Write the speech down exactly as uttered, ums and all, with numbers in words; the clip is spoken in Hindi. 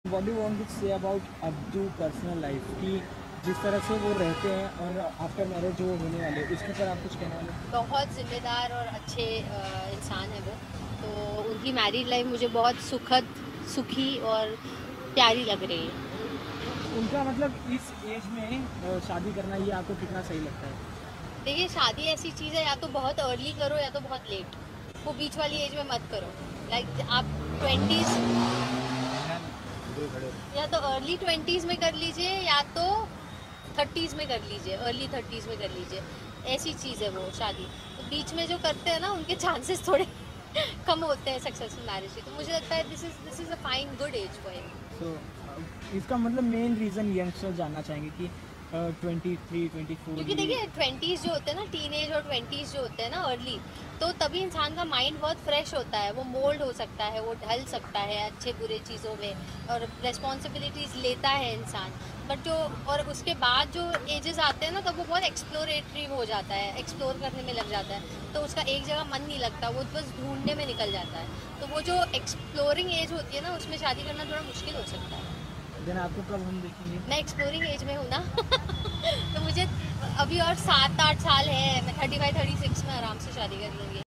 What do you want to say about अब्दू पर्सनल लाइफ की जिस तरह से वो रहते हैं और आफ्टर मैरिज जो होने वाले उसके ऊपर आप कुछ कहने वाले? बहुत ज़िम्मेदार और अच्छे अ, इंसान है वो। तो उनकी मैरिड लाइफ मुझे बहुत सुखद, सुखी और प्यारी लग रही है। उनका मतलब इस एज में अ, शादी करना ये आपको कितना सही लगता है? देखिए, शादी ऐसी चीज़ है, या तो बहुत अर्ली करो या तो बहुत लेट। वो बीच वाली एज में मत करो। लाइक आप ट्वेंटीज़ या तो अर्ली ट्वेंटीज़ में कर लीजिए या तो थर्टीज़ में कर लीजिए, अर्ली थर्टीज़ में कर लीजिए। ऐसी चीज़ है वो शादी। तो बीच में जो करते हैं ना, उनके चांसेस थोड़े कम होते हैं सक्सेसफुल मैरिज के। तो मुझे लगता है this is this is a fine good age for him. So इसका मतलब मेन रीज़न यंगस्टर जानना चाहेंगे कि ट्वेंटी थ्री ट्वेंटी फोर क्योंकि देखिए, ट्वेंटीज़ जो होते हैं ना, टीनेज और ट्वेंटीज़ जो होते हैं ना, अर्ली, तो तभी इंसान का माइंड बहुत फ्रेश होता है। वो मोल्ड हो सकता है, वो ढल सकता है अच्छे बुरे चीज़ों में, और रिस्पॉन्सिबिलिटीज़ लेता है इंसान। बट जो और उसके बाद जो एजेस आते हैं ना, तब वो बहुत एक्सप्लोरेटरी हो जाता है, एक्सप्लोर करने में लग जाता है। तो उसका एक जगह मन नहीं लगता, वो बस ढूंढने में निकल जाता है। तो वो जो एक्सप्लोरिंग एज होती है ना, उसमें शादी करना थोड़ा मुश्किल हो सकता है। देन आपको कब हम देखेंगे? मैं एक्सप्लोरिंग एज में हूँ ना। तो मुझे अभी और सात आठ साल है। मैं थर्टी फाइव थर्टी सिक्स में आराम से शादी कर लूँगी।